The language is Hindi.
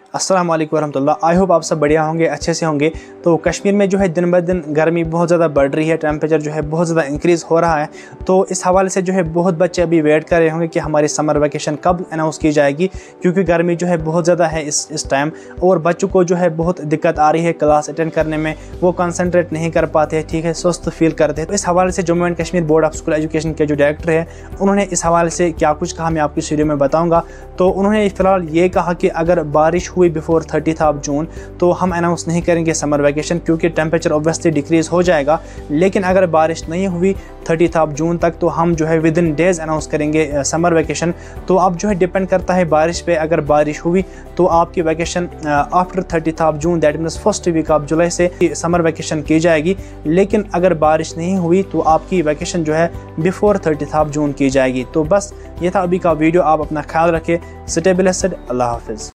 अस्सलाम वालेकुम रहमतुल्लाह। आई होप आप सब बढ़िया होंगे, अच्छे से होंगे। तो कश्मीर में जो है दिन ब दिन गर्मी बहुत ज़्यादा बढ़ रही है, टेम्परेचर जो है बहुत ज़्यादा इंक्रीज़ हो रहा है। तो इस हवाले से जो है बहुत बच्चे अभी वेट कर रहे होंगे कि हमारी समर वैकेशन कब अनाउंस की जाएगी, क्योंकि गर्मी जो है बहुत ज़्यादा है इस टाइम, और बच्चों को जो है बहुत दिक्कत आ रही है क्लास अटेंड करने में, वो कंसनट्रेट नहीं कर पाते, ठीक है, सुस्त फील करते हैं। तो इस हवाले से Jammu and Kashmir board of school education के जो डायरेक्टर है, उन्होंने इस हवाले से क्या कुछ कहा मैं आपकी इस वीडियो में बताऊँगा। तो उन्होंने फ़िलहाल ये कहा कि अगर बारिश हुई बिफोर 30 जून तो हम अनाउंस नहीं करेंगे समर वैकेशन, क्योंकि टेम्परेचर ऑब्वियसली डिक्रीज़ हो जाएगा। लेकिन अगर बारिश नहीं हुई 30 जून तक तो हम जो है विद इन डेज़ अनाउंस करेंगे समर वैकेशन। तो अब जो है डिपेंड करता है बारिश पे। अगर बारिश हुई तो आपकी vacation after 30 June, that means first week of July से समर वैकेशन की जाएगी। लेकिन अगर बारिश नहीं हुई तो आपकी वैकेशन जो है बिफोर 30 जून की जाएगी। तो बस ये था अभी का वीडियो। आप अपना ख्याल रखें। Stay blessed. अल्लाह हाफिज़।